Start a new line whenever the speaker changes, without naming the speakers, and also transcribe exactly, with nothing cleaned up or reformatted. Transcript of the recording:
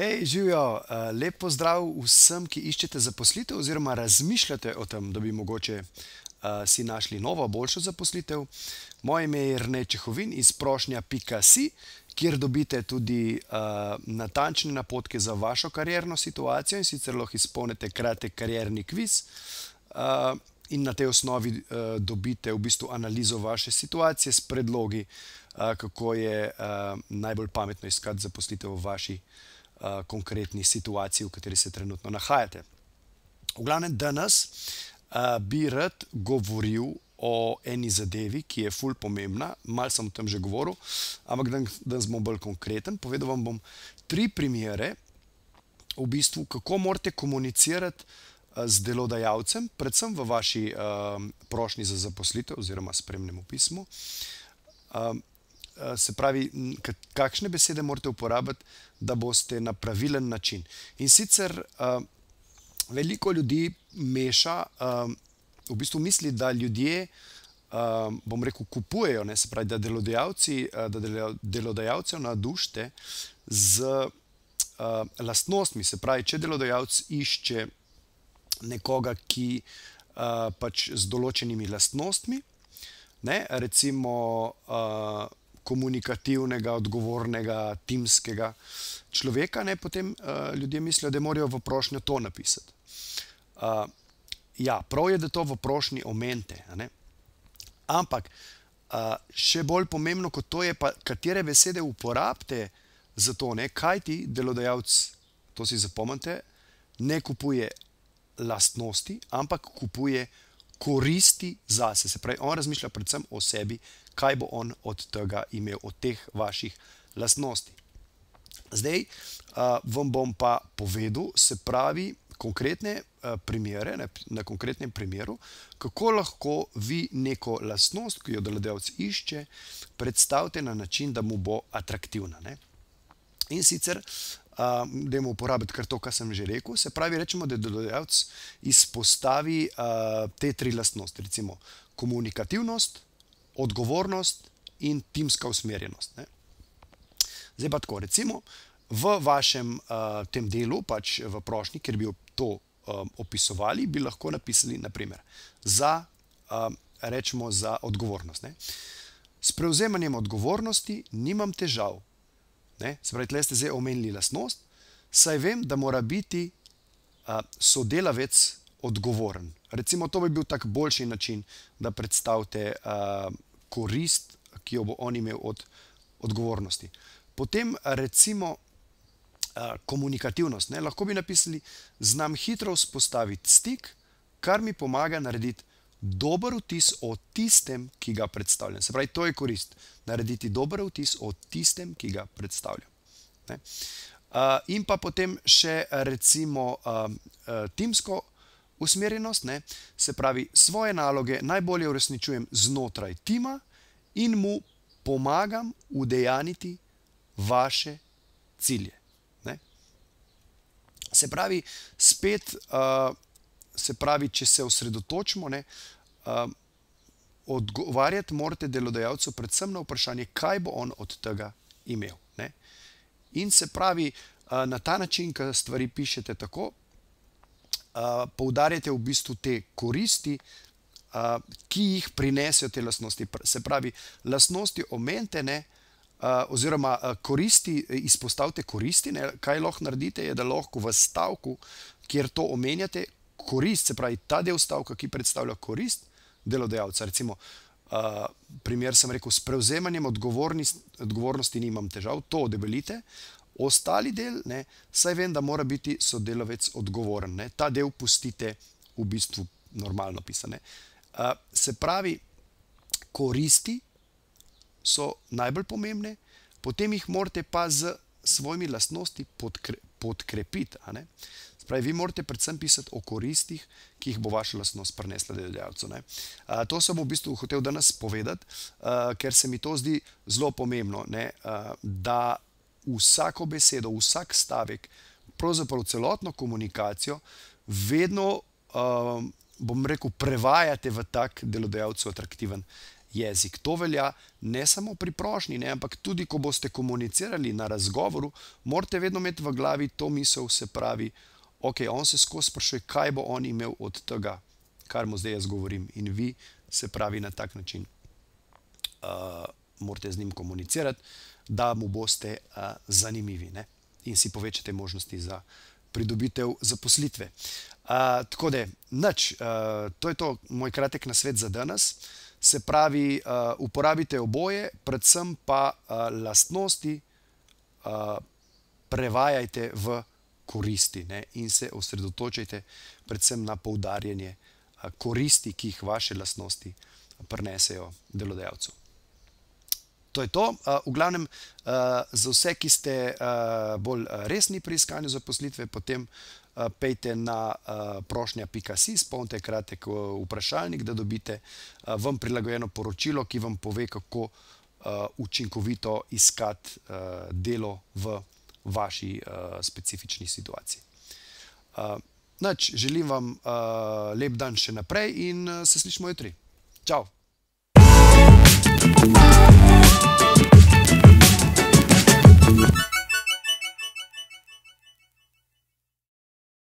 Hej, živijo, eh, lep pozdrav vsem, ki iščete zaposlitev oziroma razmišljate o tem, da bi mogoče eh, si našli novo, boljšo zaposlitev. Moje ime je Jernej Čehovin iz prošnja pika si, kjer dobite tudi eh, natančne napotke za vašo karierno situacijo in sicer lahko izpolnite kratek karierni kviz eh, in na tej osnovi eh, dobite v bistvu analizo vaše situacije s predlogi, eh, kako je eh, najbolj pametno iskati zaposlitev v vaši Uh, konkretni situaciji, v kateri se trenutno nahajate. V glavnem, danes uh, bi rad govoril o eni zadevi, ki je ful pomembna, malo sem o tem že govoril, ampak danes bom bolj konkreten. Povedal vam bom tri primere, v bistvu, kako morate komunicirati uh, z delodajalcem, predvsem v vaši uh, prošnji za zaposlitev oziroma spremnemu pismu. Uh, Se pravi, kakšne besede morate uporabiti, da boste na pravilen način. In sicer uh, veliko ljudi meša, uh, v bistvu misli, da ljudje, uh, bom rekel, kupujejo, ne, se pravi, da delodajalci, uh, da delodajalcev nadušite z uh, lastnostmi. Se pravi, če delodajalec išče nekoga, ki uh, pač z določenimi lastnostmi, ne, recimo uh, komunikativnega, odgovornega, timskega človeka, ne, potem uh, ljudje mislijo, da morajo v prošnjo to napisati. Uh, ja, prav je, da to v prošnji omenite, ne? Ampak uh, še bolj pomembno kot to je pa, katere besede uporabite za to, ne, kaj ti delodajalec, to si zapomnite, ne kupuje lastnosti, ampak kupuje koristi zase. Se pravi, on razmišlja predvsem o sebi, kaj bo on od tega imel, od teh vaših lastnosti. Zdaj uh, vam bom pa povedal, se pravi, konkretne uh, primere, ne, na konkretnem primeru, kako lahko vi neko lastnost, ki jo delodajalec išče, predstavite na način, da mu bo atraktivna, ne. In sicer, uh, dajmo uporabiti kar to, kar sem že rekel, se pravi, rečemo, da delodajalec izpostavi uh, te tri lastnosti, recimo komunikativnost, odgovornost in timska usmerjenost, ne. Zdaj pa tako, recimo, v vašem uh, tem delu, pač v prošnji, kjer bi to um, opisovali, bi lahko napisali, naprimer, za, um, rečemo, za odgovornost, ne. S prevzemanjem odgovornosti nimam težav, ne. Se pravi, tle ste zdaj omenili lastnost, saj vem, da mora biti uh, sodelavec odgovoren. Recimo, to bi bil tak boljši način, da predstavite uh, korist, ki jo bo on imel od odgovornosti. Potem, recimo, uh, komunikativnost, ne? Lahko bi napisali, znam hitro vzpostaviti stik, kar mi pomaga narediti dober vtis o tistem, ki ga predstavljam. Se pravi, to je korist, narediti dober vtis o tistem, ki ga predstavljam, ne? Uh, in pa potem še, recimo, uh, uh, timsko usmerjenost, ne, se pravi, svoje naloge najbolje uresničujem znotraj tima in mu pomagam udejaniti vaše cilje, ne. Se pravi, spet, uh, se pravi, če se osredotočimo, ne, uh, odgovarjati morate delodajalcu predvsem na vprašanje, kaj bo on od tega imel, ne. In se pravi, uh, na ta način, ko stvari pišete tako, Uh, poudarjate v bistvu te koristi, uh, ki jih prinesejo te lastnosti. Se pravi, lastnosti omenite, ne, uh, oziroma uh, koristi, izpostavite koristi, ne, kaj lahko naredite, je, da lahko v stavku, kjer to omenjate, korist, se pravi, ta del stavka, ki predstavlja korist delodajalca, recimo, uh, primer sem rekel, s prevzemanjem odgovornosti nimam težav, to debelite. Ostali del, ne, saj vem, da mora biti sodelavec odgovoren, ne. Ta del pustite v bistvu normalno pisane. Uh, se pravi, koristi so najbolj pomembne, potem jih morate pa z svojimi lastnosti podkre, podkrepiti, a ne. Se pravi, vi morate predvsem pisati o koristih, ki jih bo vaša lastnost prinesla delodajalcu, ne. Uh, to sem v bistvu hotel danes povedati, uh, ker se mi to zdi zelo pomembno, ne, uh, da vsako besedo, vsak stavek, pravzaprav celotno komunikacijo, vedno, um, bom rekel, prevajate v tak delodajalcu atraktiven jezik. To velja ne samo pri prošnji, ne, ampak tudi, ko boste komunicirali na razgovoru, morate vedno imeti v glavi to misel, se pravi, ok, on se skozi sprašuje, kaj bo on imel od tega, kar mu zdaj jaz govorim. In vi, se pravi, na tak način uh, morate z njim komunicirati, da mu boste uh, zanimivi, ne? In si povečate možnosti za pridobitev zaposlitve. Uh, tako da, nič, uh, to je to moj kratek nasvet za danes. Se pravi, uh, uporabite oboje, predvsem pa uh, lastnosti uh, prevajajte v koristi, ne? In se osredotočajte predvsem na poudarjanje uh, koristi, ki jih vaše lastnosti prinesejo delodajalcu. To je to. Uh, v glavnem, uh, za vse, ki ste uh, bolj resni pri iskanju zaposlitve, potem uh, pejte na uh, prošnja pika si, izpolnite kratek uh, vprašalnik, da dobite uh, vam prilagojeno poročilo, ki vam pove, kako uh, učinkovito iskati uh, delo v vaši uh, specifični situaciji. Uh, nič, želim vam uh, lep dan še naprej in uh, se slišimo jutri. Čau!